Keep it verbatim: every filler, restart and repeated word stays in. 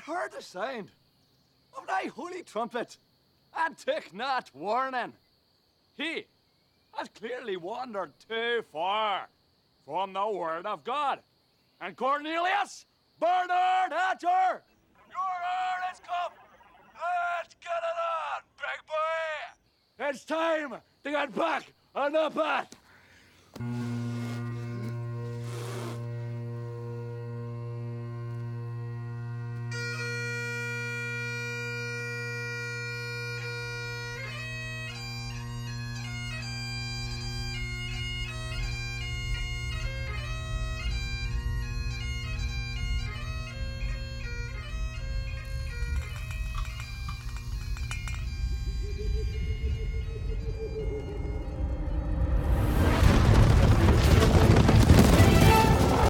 heard the sound of thy holy trumpet, and took not warning. He has clearly wandered too far from the word of God. And Cornelius, Bernard Hatcher, your hour has come. Let's get it on, big boy. It's time to get back on the path.